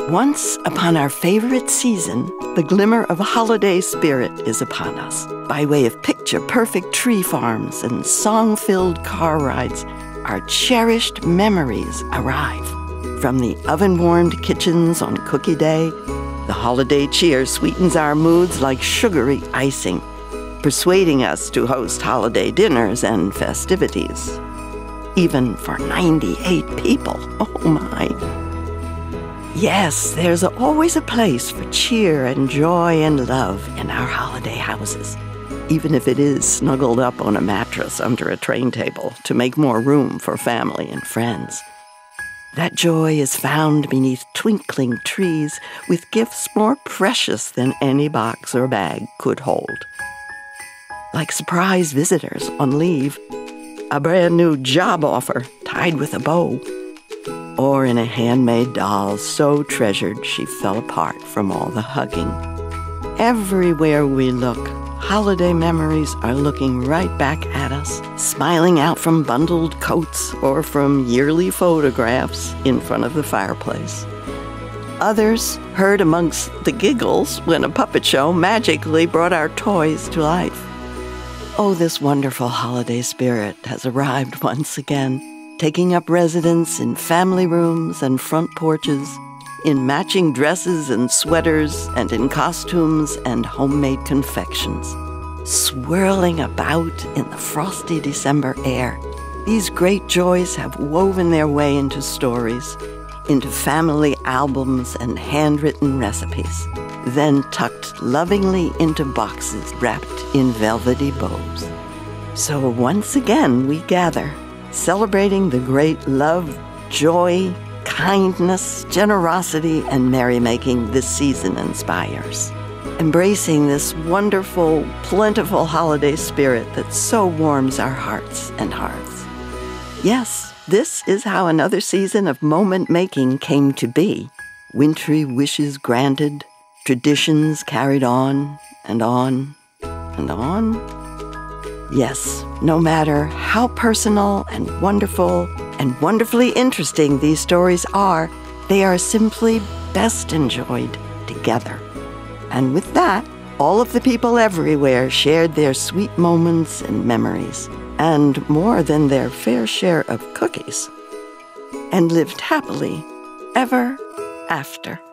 Once upon our favorite season, the glimmer of a holiday spirit is upon us. By way of picture-perfect tree farms and song-filled car rides, our cherished memories arrive. From the oven-warmed kitchens on Cookie Day, the holiday cheer sweetens our moods like sugary icing, persuading us to host holiday dinners and festivities. Even for 98 people, oh my. Yes, there's always a place for cheer and joy and love in our holiday houses, even if it is snuggled up on a mattress under a train table to make more room for family and friends. That joy is found beneath twinkling trees with gifts more precious than any box or bag could hold. Like surprise visitors on leave, a brand new job offer tied with a bow, or in a handmade doll so treasured she fell apart from all the hugging. Everywhere we look, holiday memories are looking right back at us, smiling out from bundled coats or from yearly photographs in front of the fireplace. Others heard amongst the giggles when a puppet show magically brought our toys to life. Oh, this wonderful holiday spirit has arrived once again, taking up residence in family rooms and front porches, in matching dresses and sweaters, and in costumes and homemade confections. Swirling about in the frosty December air, these great joys have woven their way into stories, into family albums and handwritten recipes, then tucked lovingly into boxes wrapped in velvety bows. So once again we gather, celebrating the great love, joy, kindness, generosity, and merrymaking this season inspires. Embracing this wonderful, plentiful holiday spirit that so warms our hearts and hearths. Yes, this is how another season of moment-making came to be. Wintry wishes granted, traditions carried on and on and on. Yes, no matter how personal and wonderfully interesting these stories are, they are simply best enjoyed together. And with that, all of the people everywhere shared their sweet moments and memories, and more than their fair share of cookies, and lived happily ever after.